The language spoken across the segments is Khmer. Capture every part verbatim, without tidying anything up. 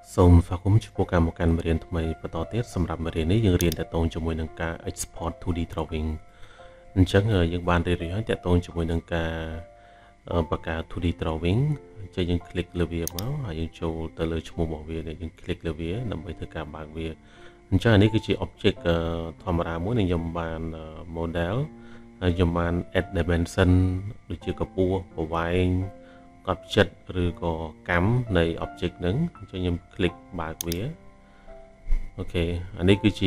សូមស្វាគមន៍ចំពោះការមកកាន់មេរៀនថ្មីបន្តទៀតសម្រាប់មេរៀននេះយើងរៀនតាក់ទងជាមួយនឹងការ export ทู ดี drawing អញ្ចឹងយើងបានរៀនរួចហើយតាក់ទងជាមួយនឹងការបង្កើត ทู ดี drawing អញ្ចឹងយើង click លើវាមកហើយយើងចូលទៅលើឈ្មោះរបស់វាយើង click លើវាដើម្បីធ្វើការបើកវាអញ្ចឹងនេះគឺជា object ធម្មតាមួយដែលខ្ញុំបាន model ហើយខ្ញុំបាន add dimension ដូចជាកម្ពស់ប្រវែងកត់ចិត្តឬក៏កម្មនៃ object ហ្នឹងអញ្ចឹងខ្ញុំ click បើកវាអូខេអានេះគឺជា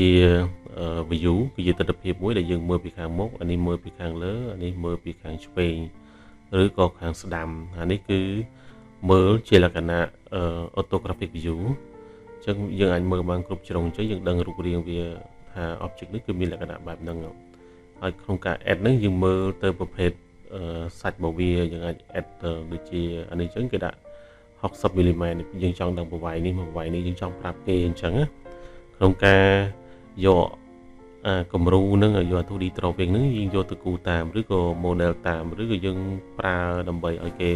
view គឺជាទិដ្ឋភាពមួយដែលយើងមើលពីខាងមុខអានេះមើលពីខាងលើអានេះមើលពីខាងឆ្វេងឬក៏ខាងស្ដាំអានេះគឺមើលជាលក្ខណៈ orthographic view អញ្ចឹងយើងអាចមើលបានគ្រប់ជ្រុងអញ្ចឹងយើងដឹងរូបរាងវាថា object នេះគឺមានលក្ខណៈបែបហ្នឹងហើយក្នុងការ add ហ្នឹងយើងមើលទៅប្រភេទសាច់របស់វាយើងអាច add ដូចជាអានេះអញ្ចឹងគេដាក់หกสิบមីលីម៉ែត្រយើងចង់ដឹងប្រវែងនេះប្រវែងនេះយើងចង់ប្រាប់គេអញ្ចឹងណាក្នុងការយកអាគំរូនឹងយក ทู ดี drawing ហ្នឹងយើងយកទៅគូតាមឬក៏ model តាមឬក៏យើងប្រើដើម្បីឲ្យគេ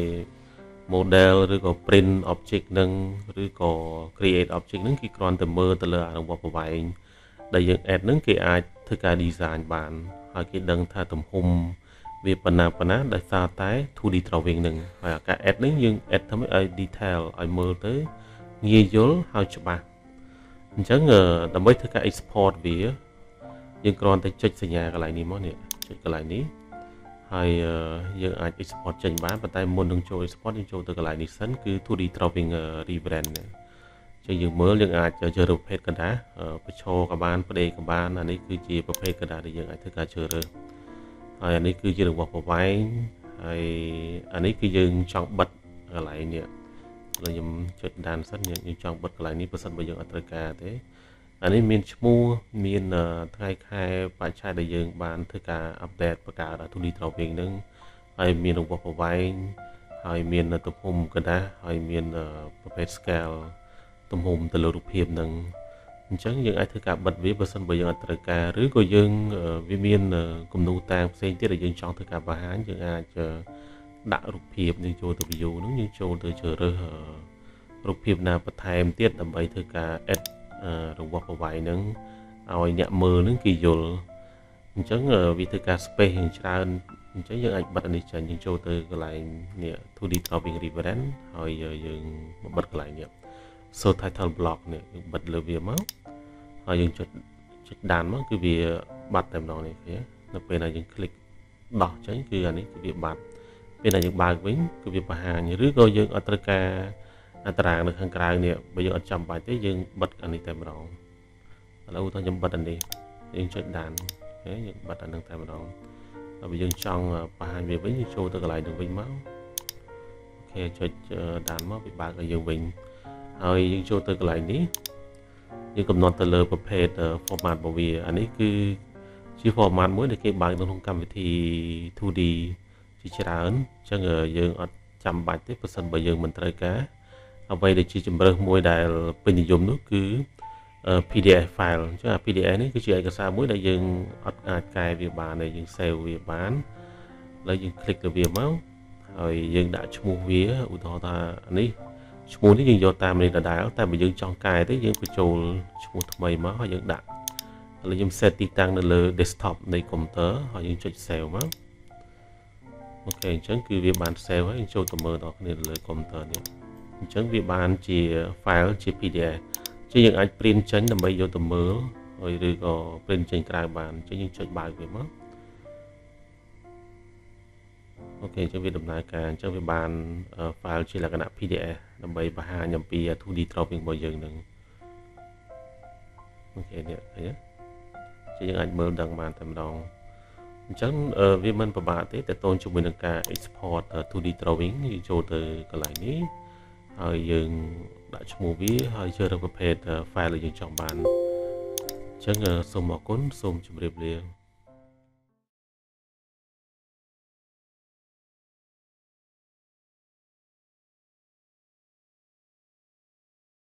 model ឬក៏ print object ហ្នឹងឬក៏ create object ហ្នឹងគេគ្រាន់តែមើលទៅលើអារបស់ប្រវែងដែលយើង add ហ្នឹងគេអាចធ្វើការ design បានហើយគេដឹងថាទំហំវាប៉ុណ្ណាប៉ុណ្ណាដោយសារតែ ทู ดี drawing ហ្នឹងហើយការ add ហ្នឹងយើង add ធ្វើឲ្យ detail ឲ្យមើលទៅងាយយល់ហើយច្បាស់អញ្ចឹងដើម្បីធ្វើការ export វាយើងគ្រាន់តែចុចសញ្ញាកន្លែងនេះមកនេះចុចកន្លែងនេះហើយយើងអាច export ចេញបានប៉ុន្តែមុននឹងចូល export យើងចូលទៅកន្លែងនេះសិនគឺ ทู ดี drawing reference អញ្ចឹងយើងមើលយើងអាចជ្រើសរើសប្រភេទកណ្ដាលបញ្ឈរក៏បានផ្ដេកក៏បានអានេះគឺជាប្រភេទកណ្ដាលដែលយើងអាចធ្វើការជ្រើសរើសហើយអានេះគឺជារបស់ប្រវែងហើយអានេះគឺយើងចង់បិទកន្លែងនេះឥឡូវខ្ញុំចុចដានសិនយើងចង់បិទកន្លែងនេះបើសិនបើយើងអត់ត្រូវការទេអានេះមានឈ្មោះមានថ្ងៃខែបច្ច័យដែលយើងបានធ្វើការអាប់ដេតបង្កើត ทู ดี drawing ហ្នឹងហើយមានរបស់ប្រវែងហើយមានទំហំកណ្ដាលហើយមានប្រភេទ scale ទំហំទៅលើរូបភាពហ្នឹងអញ្ចឹងយើងអាចធ្វើការបិទវាបើសិនបើយើងអត់ត្រូវការឬក៏យើងវាមានគំនូរតាមផ្សេងទៀតដែលយើងចង់ធ្វើការបង្ហាញយើងអាចដាក់រូបភាពយើងចូលទៅ view ហ្នឹងយើងចូលទៅជ្រើសរើសរូបភាពណាបន្ថែមទៀតដើម្បីធ្វើការ add របស់ប្រវែងហ្នឹងឲ្យអ្នកមើលហ្នឹងគេយល់អញ្ចឹងវាធ្វើការ space យ៉ាងច្រើនអញ្ចឹងយើងអាចបិទអានេះចេញយើងចូលទៅកន្លែងនេះ ทู ดี drawing reference ហើយយើងបិទកន្លែងនេះ so title block នេះយើងបិទលើវាមកហើយយើងចុចចុចដានមកគឺវាបាត់តែម្ដងនេះឃើញនៅពេលដែលយើង click ដោះចេញគឺអានេះគឺវាបាត់ពេលដែលយើងបើកវិញគឺវាបង្ហាញឬក៏យើងអត់ត្រូវការតារាងនៅខាងក្រៅនេះបើយើងអត់ចាំបាច់ទេយើងបិទអានេះតែម្ដងឥឡូវតោះខ្ញុំបិទអានេះយើងចុចដានអូខេយើងបិទអានឹងតែម្ដងហើយបើយើងចង់បង្ហាញវាវិញយើងចូលទៅកន្លែងនឹងវិញមកអូខេចុចដានមកវាបើកឲ្យយើងវិញហើយយើងចូលទៅកន្លែងនេះយើងកំណត់ទៅលើប្រភេទ format របស់វាអានេះគឺជា format មួយដែលគេបើកនៅក្នុងកម្មវិធី ทู ดี ជាច្រើនអញ្ចឹងយើងអត់ចាំបាច់ទេបើសិនបើយើងមិនត្រូវការអ្វីដែលជាជម្រើសមួយដែលពេញនិយមនោះគឺ pê đê ép file អញ្ចឹងអា pê đê ef នេះគឺជាឯកសារមួយដែលយើងអត់អាចកែវាបានទេយើង save វាបានឥឡូវយើង click លើវាមកហើយយើងដាក់ឈ្មោះវាឧទាហរណ៍ថានេះឈ្មោះនេះយើងយកតាមនេះដដែលតែបើយើងចង់កែទេយើងបញ្ចូលឈ្មោះថ្មីមកហើយយើងដាក់ឥឡូវខ្ញុំ set ទីតាំងនៅលើ desktop នៃ computer ហើយយើងចុច save មកអូខេអញ្ចឹងគឺវាបាន save ហើយយើងចូលទៅមើលដល់គ្នាលើ computer នេះអញ្ចឹងវាបានជា file ជា pê đê ef ជាយើងអាច print ចេញដើម្បីយកទៅមើលហើយឬក៏ print ចេញក្រៅបានអញ្ចឹងយើងចុចបើកវាមកអូខេអញ្ចឹងវាដំណើរការអញ្ចឹងវាបាន file ជាលក្ខណៈ pê đê ef ដើម្បីបង្ហាញអំពី ทู ดี drawing របស់យើងនឹងអូខេនេះឃើញទេយើងអាចមើលដឹងបានតែម្ដងអញ្ចឹងវាមិនពិបាកទេតើតូនជាមួយនឹងការ export ทู ดี drawing យើងចូលទៅកន្លែងនេះហើយយើងដាក់ឈ្មោះវាហើយជ្រើសរើសប្រភេទ file ដែលយើងចង់បានអញ្ចឹងសូមអរគុណសូមជម្រាបលា